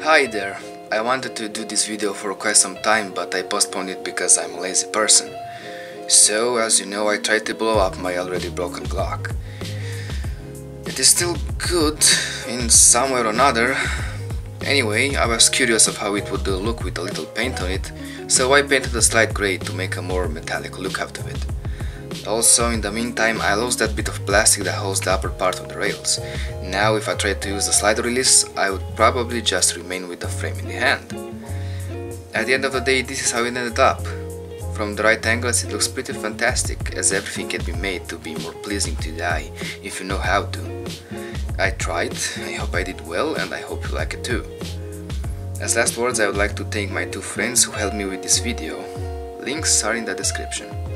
Hi there, I wanted to do this video for quite some time, but I postponed it because I'm a lazy person. So, as you know, I tried to blow up my already broken Glock. It is still good in some way or another. Anyway, I was curious of how it would look with a little paint on it, so I painted a slight grey to make a more metallic look out of it. Also, in the meantime, I lost that bit of plastic that holds the upper part of the rails. Now, if I tried to use the slider release, I would probably just remain with the frame in the hand. At the end of the day, this is how it ended up. From the right angles, it looks pretty fantastic, as everything can be made to be more pleasing to the eye, if you know how to. I tried, I hope I did well, and I hope you like it too. As last words, I would like to thank my two friends who helped me with this video. Links are in the description.